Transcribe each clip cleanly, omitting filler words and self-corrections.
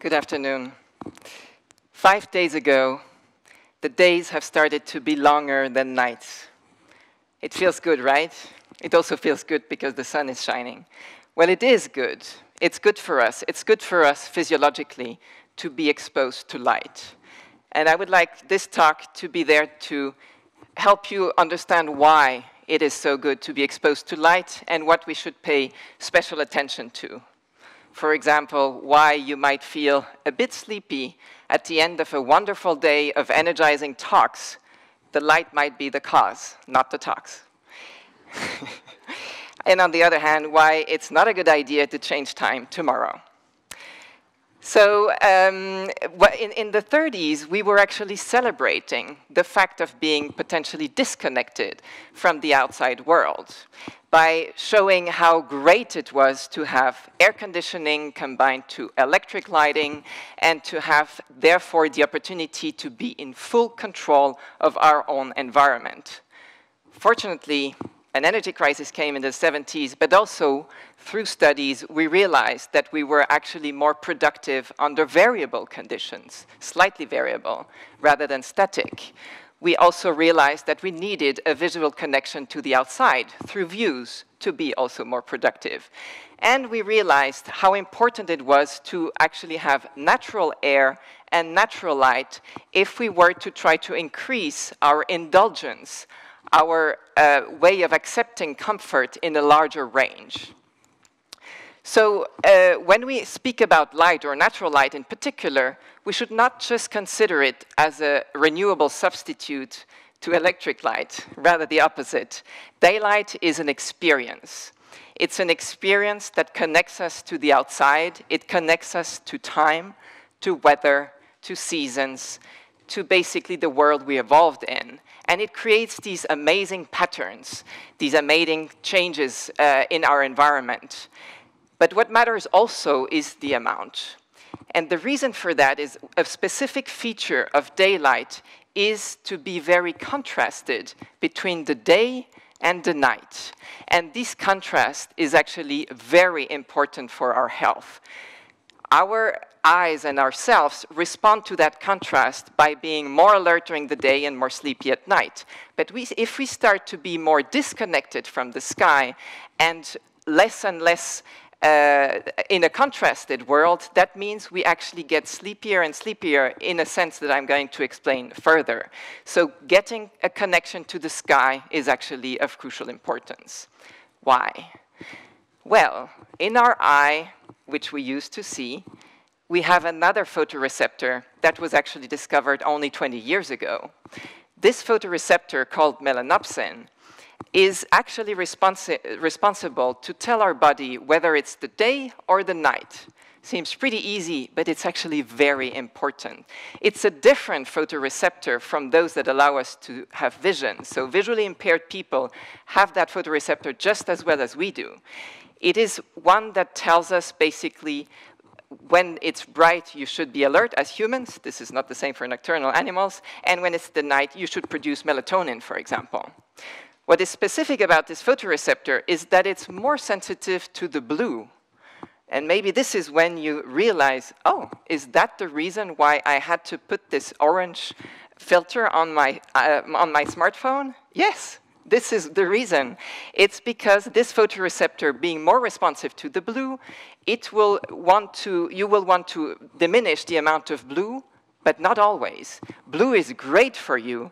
Good afternoon. 5 days ago, the days have started to be longer than nights. It feels good, right? It also feels good because the sun is shining. Well, it is good. It's good for us. It's good for us physiologically to be exposed to light. And I would like this talk to be there to help you understand why it is so good to be exposed to light and what we should pay special attention to. For example, why you might feel a bit sleepy at the end of a wonderful day of energizing talks. The light might be the cause, not the talks. And on the other hand, why it's not a good idea to change time tomorrow. So in the 30s, we were actually celebrating the fact of being potentially disconnected from the outside world by showing how great it was to have air conditioning combined to electric lighting and to have, therefore, the opportunity to be in full control of our own environment. Fortunately, an energy crisis came in the 70s, but also through studies, we realized that we were actually more productive under variable conditions, slightly variable, rather than static. We also realized that we needed a visual connection to the outside through views to be also more productive. And we realized how important it was to actually have natural air and natural light if we were to try to increase our indulgence, our way of accepting comfort in a larger range. So when we speak about light, or natural light in particular, we should not just consider it as a renewable substitute to electric light, rather the opposite. Daylight is an experience. It's an experience that connects us to the outside. It connects us to time, to weather, to seasons, to basically the world we evolved in. And it creates these amazing patterns, these amazing changes in our environment. But what matters also is the amount. And the reason for that is a specific feature of daylight is to be very contrasted between the day and the night. And this contrast is actually very important for our health. Our eyes and ourselves respond to that contrast by being more alert during the day and more sleepy at night. But if we start to be more disconnected from the sky and less in a contrasted world, that means we actually get sleepier and sleepier in a sense that I'm going to explain further. So getting a connection to the sky is actually of crucial importance. Why? Well, in our eye, which we used to see, we have another photoreceptor that was actually discovered only 20 years ago. This photoreceptor, called melanopsin, is actually responsible to tell our body whether it's the day or the night. Seems pretty easy, but it's actually very important. It's a different photoreceptor from those that allow us to have vision. So visually impaired people have that photoreceptor just as well as we do. It is one that tells us basically when it's bright, you should be alert as humans. This is not the same for nocturnal animals. And when it's the night, you should produce melatonin, for example. What is specific about this photoreceptor is that it's more sensitive to the blue. And maybe this is when you realize, oh, is that the reason why I had to put this orange filter on my smartphone? Yes, this is the reason. It's because this photoreceptor, being more responsive to the blue, you will want to diminish the amount of blue, but not always. Blue is great for you.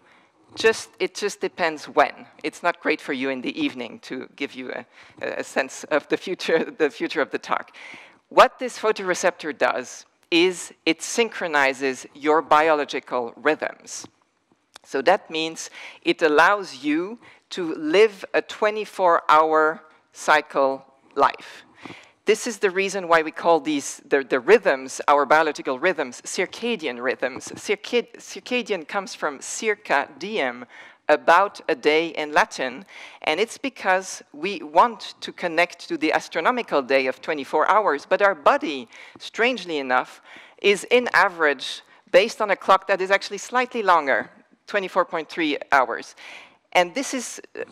It just depends when. It's not great for you in the evening, to give you a sense of the future of the talk. What this photoreceptor does is it synchronizes your biological rhythms. So that means it allows you to live a 24-hour cycle life. This is the reason why we call these, the rhythms, our biological rhythms, circadian rhythms. Circadian comes from circa diem, about a day in Latin, and it's because we want to connect to the astronomical day of 24 hours, but our body, strangely enough, is in average based on a clock that is actually slightly longer, 24.3 hours. And this is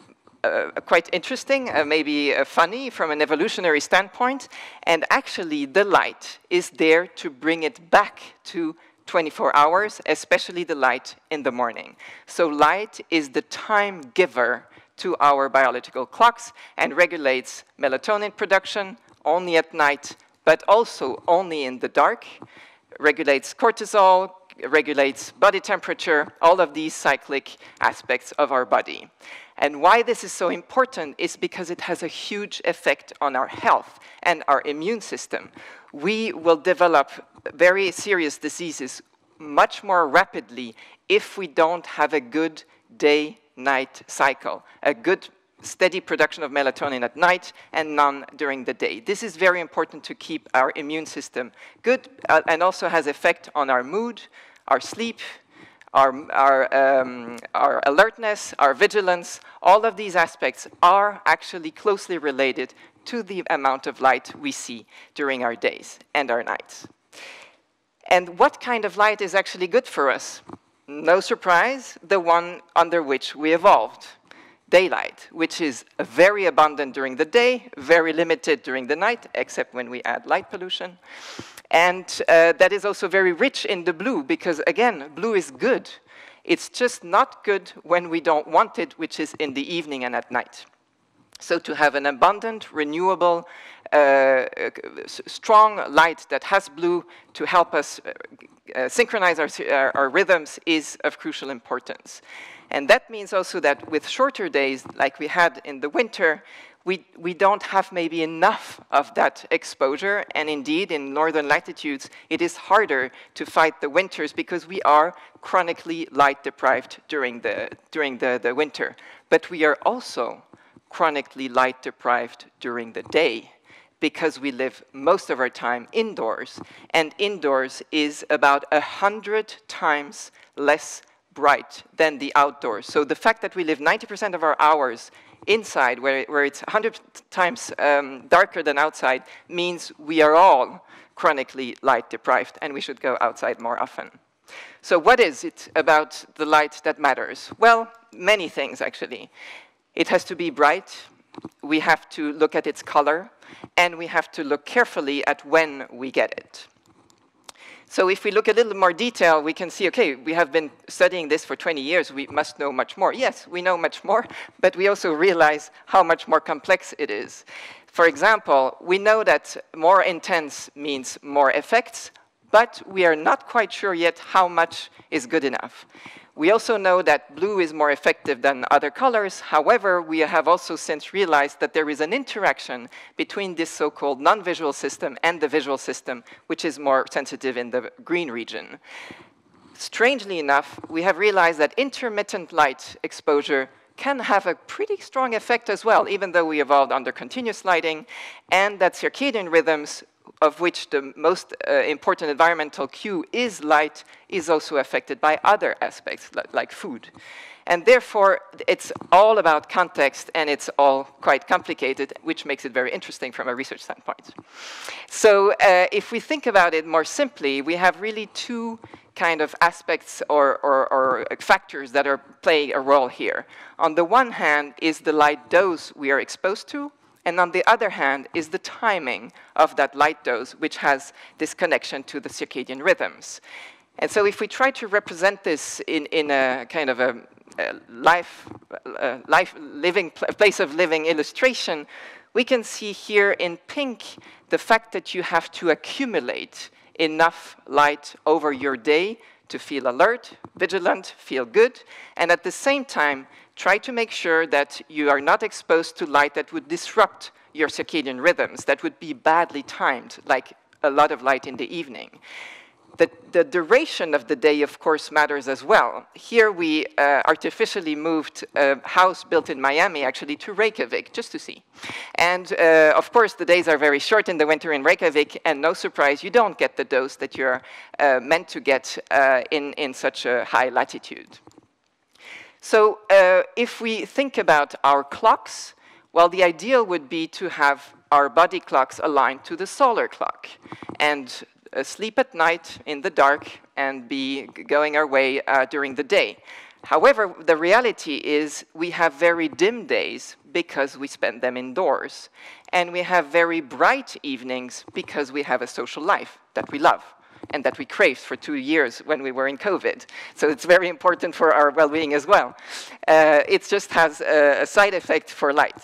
quite interesting, maybe funny from an evolutionary standpoint, and actually the light is there to bring it back to 24 hours, especially the light in the morning. So light is the time giver to our biological clocks and regulates melatonin production only at night, but also only in the dark, regulates cortisol, regulates body temperature, all of these cyclic aspects of our body. And why this is so important is because it has a huge effect on our health and our immune system. We will develop very serious diseases much more rapidly if we don't have a good day-night cycle, a good steady production of melatonin at night and none during the day. This is very important to keep our immune system good and also has effect on our mood, our sleep, our alertness, our vigilance. All of these aspects are actually closely related to the amount of light we see during our days and our nights. And what kind of light is actually good for us? No surprise, the one under which we evolved. Daylight, which is very abundant during the day, very limited during the night, except when we add light pollution. And that is also very rich in the blue, because again, blue is good. It's just not good when we don't want it, which is in the evening and at night. So to have an abundant, renewable, strong light that has blue to help us synchronize our rhythms is of crucial importance. And that means also that with shorter days, like we had in the winter, we don't have maybe enough of that exposure. And indeed, in northern latitudes, it is harder to fight the winters because we are chronically light deprived during the winter. But we are also chronically light deprived during the day because we live most of our time indoors. And indoors is about 100 times less bright than the outdoors. So the fact that we live 90% of our hours inside, where it's 100 times darker than outside, means we are all chronically light deprived, and we should go outside more often. So what is it about the light that matters? Well, many things, actually. It has to be bright. We have to look at its color, and we have to look carefully at when we get it. So if we look a little more detail, we can see, okay, we have been studying this for 20 years. We must know much more. Yes, we know much more, but we also realize how much more complex it is. For example, we know that more intense means more effects, but we are not quite sure yet how much is good enough. We also know that blue is more effective than other colors. However, we have also since realized that there is an interaction between this so-called non-visual system and the visual system, which is more sensitive in the green region. Strangely enough, we have realized that intermittent light exposure can have a pretty strong effect as well, even though we evolved under continuous lighting, and that circadian rhythms, of which the most important environmental cue is light, is also affected by other aspects, like food. And therefore, it's all about context, and it's all quite complicated, which makes it very interesting from a research standpoint. So if we think about it more simply, we have really two kind of aspects or factors that are playing a role here. On the one hand is the light dose we are exposed to, and on the other hand is the timing of that light dose, which has this connection to the circadian rhythms. And so if we try to represent this in a kind of a place of living illustration, we can see here in pink the fact that you have to accumulate enough light over your day to feel alert, vigilant, feel good, and at the same time, try to make sure that you are not exposed to light that would disrupt your circadian rhythms, that would be badly timed, like a lot of light in the evening. The duration of the day, of course, matters as well. Here we artificially moved a house built in Miami, actually, to Reykjavik, just to see. And of course, the days are very short in the winter in Reykjavik, and no surprise, you don't get the dose that you're meant to get in such a high latitude. So if we think about our clocks, well, the ideal would be to have our body clocks aligned to the solar clock, and sleep at night in the dark and be going our way during the day. However, the reality is we have very dim days because we spend them indoors. And we have very bright evenings because we have a social life that we love and that we craved for 2 years when we were in COVID. So it's very important for our well-being as well. It just has a side effect for light.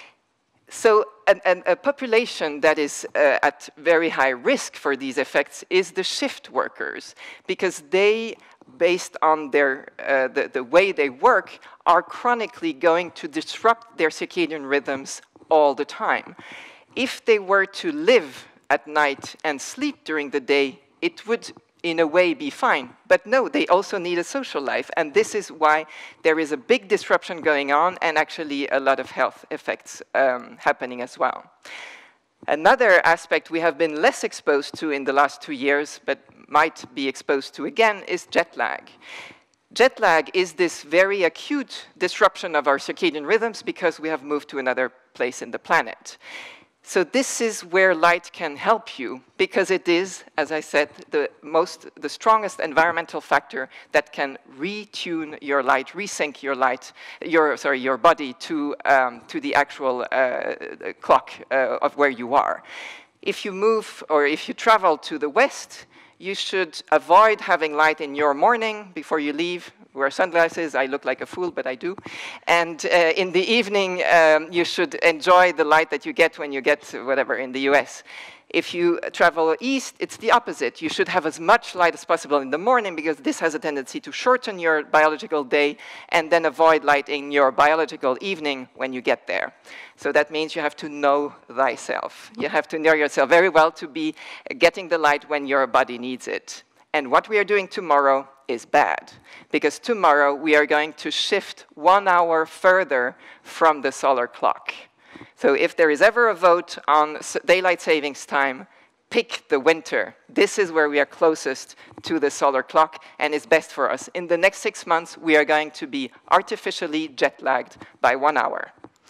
So a population that is at very high risk for these effects is the shift workers, because they, based on their, the way they work, are chronically going to disrupt their circadian rhythms all the time. If they were to live at night and sleep during the day, it would, in a way, be fine. But no, they also need a social life, and this is why there is a big disruption going on and actually a lot of health effects happening as well. Another aspect we have been less exposed to in the last 2 years, but might be exposed to again, is jet lag. Jet lag is this very acute disruption of our circadian rhythms because we have moved to another place in the planet. So this is where light can help you, because it is, as I said, the strongest environmental factor that can retune your light, resync your light, your body to the actual clock of where you are. If you move or if you travel to the west, you should avoid having light in your morning before you leave. Wear sunglasses, I look like a fool, but I do. And in the evening, you should enjoy the light that you get when you get, whatever, in the US. If you travel east, it's the opposite. You should have as much light as possible in the morning, because this has a tendency to shorten your biological day and then avoid light in your biological evening when you get there. So that means you have to know thyself. You have to know yourself very well to be getting the light when your body needs it. And what we are doing tomorrow is bad, because tomorrow we are going to shift 1 hour further from the solar clock. So if there is ever a vote on daylight savings time, pick the winter. This is where we are closest to the solar clock and is best for us. In the next 6 months, we are going to be artificially jet-lagged by 1 hour.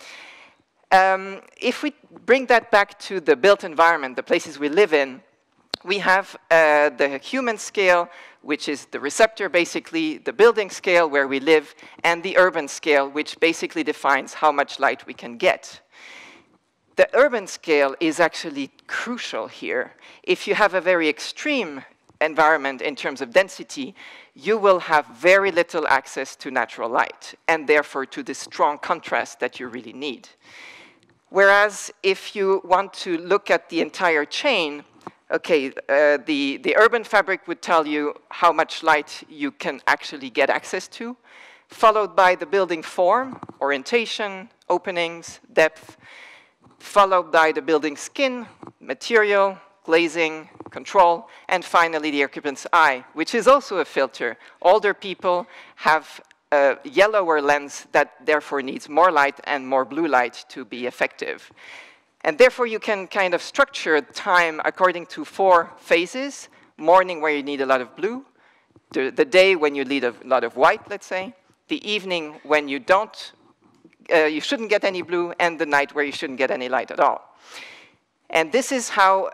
If we bring that back to the built environment, the places we live in, we have the human scale, which is the receptor, basically, the building scale where we live, and the urban scale, which basically defines how much light we can get. The urban scale is actually crucial here. If you have a very extreme environment in terms of density, you will have very little access to natural light, and therefore to the strong contrast that you really need. Whereas if you want to look at the entire chain, okay, the urban fabric would tell you how much light you can actually get access to, followed by the building form, orientation, openings, depth, followed by the building skin, material, glazing, control, and finally the occupant's eye, which is also a filter. Older people have a yellower lens that therefore needs more light and more blue light to be effective. And therefore you can kind of structure time according to 4 phases: morning where you need a lot of blue, the day when you need a lot of white, let's say, the evening when you don't, you shouldn't get any blue, and the night where you shouldn't get any light at all. And this is how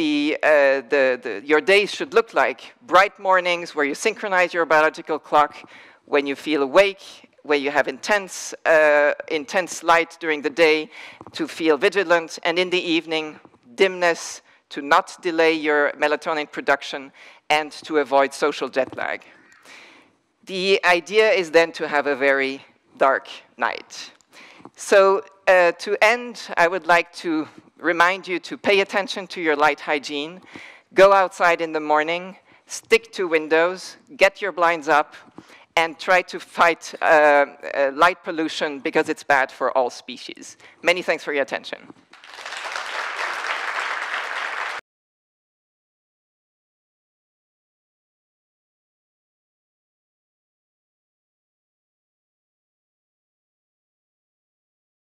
your days should look like. Bright mornings where you synchronize your biological clock, when you feel awake, where you have intense light during the day to feel vigilant, and in the evening, dimness to not delay your melatonin production and to avoid social jet lag. The idea is then to have a very dark night. So to end, I would like to remind you to pay attention to your light hygiene, go outside in the morning, stick to windows, get your blinds up, and try to fight light pollution because it's bad for all species. Many thanks for your attention.